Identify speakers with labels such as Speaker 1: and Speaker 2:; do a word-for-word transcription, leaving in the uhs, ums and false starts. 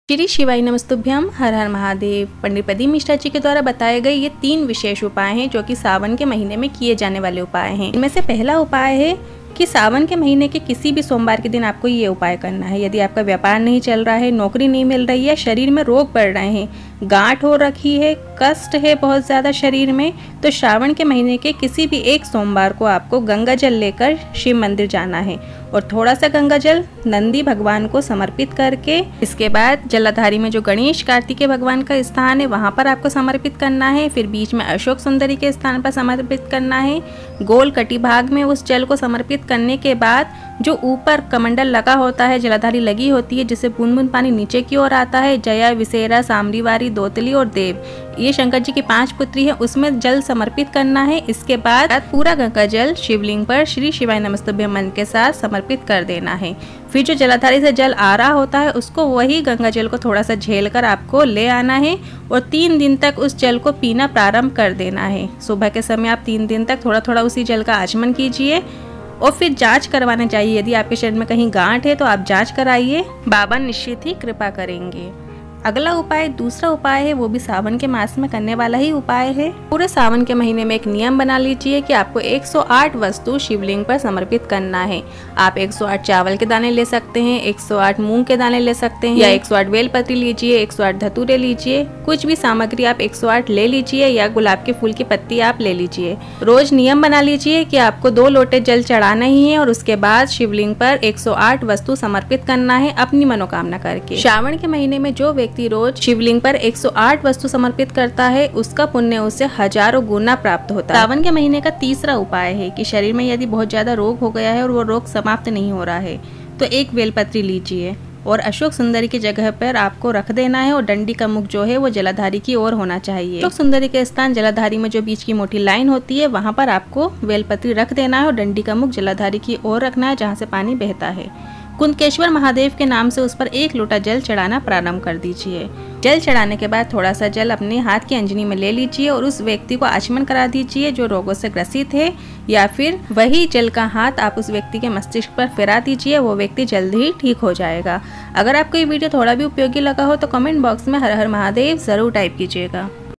Speaker 1: श्री शिवाय नमस्तुभ्यम। हर हर महादेव। पंडित प्रदीप मिश्रा जी के द्वारा बताए गए ये तीन विशेष उपाय हैं जो कि सावन के महीने में किए जाने वाले उपाय हैं। इनमें से पहला उपाय है कि सावन के महीने के किसी भी सोमवार के दिन आपको ये उपाय करना है। यदि आपका व्यापार नहीं चल रहा है, नौकरी नहीं मिल रही है, शरीर में रोग पड़ रहे हैं, गांठ हो रखी है, कष्ट है बहुत ज़्यादा शरीर में, तो श्रावण के महीने के किसी भी एक सोमवार को आपको गंगा जल लेकर शिव मंदिर जाना है और थोड़ा सा गंगा जल नंदी भगवान को समर्पित करके इसके बाद जलाधारी में जो गणेश कार्तिकेय भगवान का स्थान है वहाँ पर आपको समर्पित करना है। फिर बीच में अशोक सुंदरी के स्थान पर समर्पित करना है। गोल कटी भाग में उस जल को समर्पित करने के बाद जो ऊपर कमंडल लगा होता है, जलाधारी लगी होती है, जिससे बूंद बूंद पानी नीचे की ओर आता है। जया, विसेरा, सामरीवारी, दोतली और देव, ये शंकर जी की पांच पुत्री है, उसमें जल समर्पित करना है। इसके बाद पूरा गंगा जल शिवलिंग पर श्री शिवाय नमस्तुभ्यम मंत्र के साथ समर्पित कर देना है। फिर जो जलाधारी से जल आ रहा होता है उसको वही गंगा जल को थोड़ा सा झेल कर आपको ले आना है और तीन दिन तक उस जल को पीना प्रारंभ कर देना है। सुबह के समय आप तीन दिन तक थोड़ा थोड़ा उसी जल का आचमन कीजिए और फिर जांच करवाना चाहिए। यदि आपके शरीर में कहीं गांठ है तो आप जांच कराइए, बाबा निश्चित ही कृपा करेंगे। अगला उपाय, दूसरा उपाय है, वो भी सावन के मास में करने वाला ही उपाय है। पूरे सावन के महीने में एक नियम बना लीजिए कि आपको एक सौ आठ वस्तु शिवलिंग पर समर्पित करना है। आप एक सौ आठ चावल के दाने ले सकते हैं, एक सौ आठ मूंग के दाने ले सकते हैं, या एक सौ आठ बेलपत्री लीजिए, एक सौ आठ धतूरे लीजिए, कुछ भी सामग्री आप एक सौ आठ ले लीजिए, या गुलाब के फूल की पत्ती आप ले लीजिए। रोज नियम बना लीजिए कि आपको दो लोटे जल चढ़ाना ही है और उसके बाद शिवलिंग पर एक सौ आठ वस्तु समर्पित करना है अपनी मनोकामना करके। श्रावण के महीने में जो व्यक्ति रोज शिवलिंग पर एक सौ आठ वस्तु समर्पित करता है उसका पुण्य उससे हजारों गुना प्राप्त होता है। सावन के महीने का तीसरा उपाय है कि शरीर में यदि बहुत ज्यादा रोग हो गया है और वो रोग समाप्त नहीं हो रहा है तो एक बेलपत्री लीजिए और अशोक सुंदरी की जगह पर आपको रख देना है और डंडी का मुख जो है वो जलाधारी की ओर होना चाहिए। अशोक सुंदरी के स्थान जलाधारी में जो बीच की मोटी लाइन होती है वहां पर आपको बेलपत्री रख देना है और डंडी का मुख जलाधारी की ओर रखना है जहाँ से पानी बहता है। कुंदकेश्वर महादेव के नाम से उस पर एक लोटा जल चढ़ाना प्रारंभ कर दीजिए। जल चढ़ाने के बाद थोड़ा सा जल अपने हाथ की अंजनी में ले लीजिए और उस व्यक्ति को आचमन करा दीजिए जो रोगों से ग्रसित है, या फिर वही जल का हाथ आप उस व्यक्ति के मस्तिष्क पर फिरा दीजिए, वो व्यक्ति जल्द ही ठीक हो जाएगा। अगर आपको ये वीडियो थोड़ा भी उपयोगी लगा हो तो कमेंट बॉक्स में हर हर महादेव जरूर टाइप कीजिएगा।